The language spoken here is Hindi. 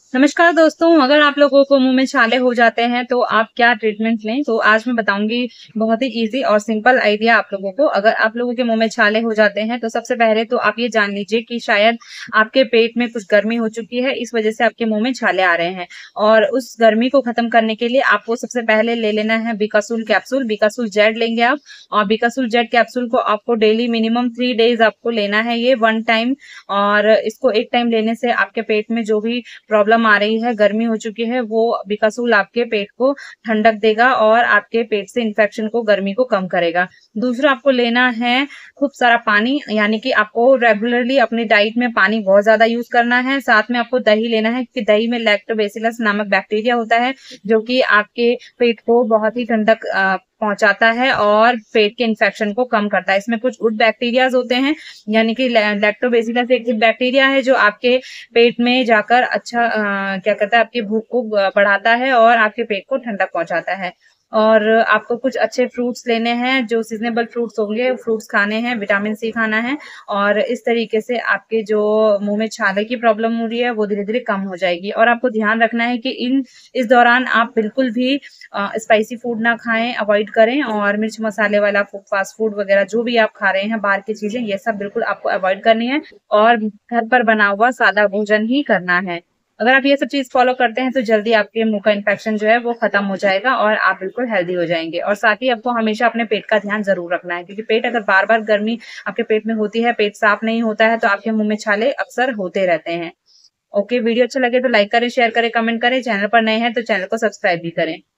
नमस्कार दोस्तों, अगर आप लोगों को मुंह में छाले हो जाते हैं तो आप क्या ट्रीटमेंट लें। तो आज मैं बताऊंगी बहुत ही इजी और सिंपल आइडिया आप लोगों को। अगर आप लोगों के मुंह में छाले हो जाते हैं तो सबसे पहले तो आप ये जान लीजिए कि शायद आपके पेट में कुछ गर्मी हो चुकी है, इस वजह से आपके मुंह में छाले आ रहे हैं। और उस गर्मी को खत्म करने के लिए आपको सबसे पहले ले लेना है बिकासूल कैप्सूल। बिकासूल जेड लेंगे आप, और बिकासूल जेड कैप्सूल को आपको डेली मिनिमम 3 डेज आपको लेना है, ये 1 टाइम। और इसको एक टाइम लेने से आपके पेट में जो भी प्रॉब्लम आ रही है, गर्मी हो चुकी है, वो बिकासूल आपके पेट को ठंडक देगा और आपके पेट से इन्फेक्शन को, गर्मी को कम करेगा। दूसरा आपको लेना है खूब सारा पानी, यानी कि आपको रेगुलरली अपनी डाइट में पानी बहुत ज्यादा यूज करना है। साथ में आपको दही लेना है, क्योंकि दही में लैक्टोबैसिलस नामक बैक्टीरिया होता है जो कि आपके पेट को बहुत ही ठंडक पहुंचाता है और पेट के इन्फेक्शन को कम करता है। इसमें कुछ गुड बैक्टीरियाज होते हैं, यानी कि लैक्टोबैसिलस एक गुड बैक्टीरिया है जो आपके पेट में जाकर अच्छा क्या कहता है, आपकी भूख को बढ़ाता है और आपके पेट को ठंडक पहुंचाता है। और आपको कुछ अच्छे फ्रूट्स लेने हैं, जो सीजनेबल फ्रूट्स होंगे, फ्रूट्स खाने हैं, विटामिन सी खाना है। और इस तरीके से आपके जो मुंह में छाले की प्रॉब्लम हो रही है वो धीरे धीरे कम हो जाएगी। और आपको ध्यान रखना है कि इस दौरान आप बिल्कुल भी स्पाइसी फूड ना खाएं, अवॉइड करें। और मिर्च मसाले वाला फास्ट फूड वगैरह जो भी आप खा रहे हैं, बाहर की चीजें, ये सब बिल्कुल आपको अवॉइड करनी है और घर पर बना हुआ सादा भोजन ही करना है। अगर आप ये सब चीज फॉलो करते हैं तो जल्दी आपके मुंह का इन्फेक्शन जो है वो खत्म हो जाएगा और आप बिल्कुल हेल्दी हो जाएंगे। और साथ ही आपको हमेशा अपने पेट का ध्यान जरूर रखना है, क्योंकि पेट अगर बार बार गर्मी आपके पेट में होती है, पेट साफ नहीं होता है, तो आपके मुंह में छाले अक्सर होते रहते हैं। ओके, वीडियो अच्छा लगे तो लाइक करें, शेयर करें, कमेंट करें। चैनल पर नए हैं तो चैनल को सब्सक्राइब भी करें।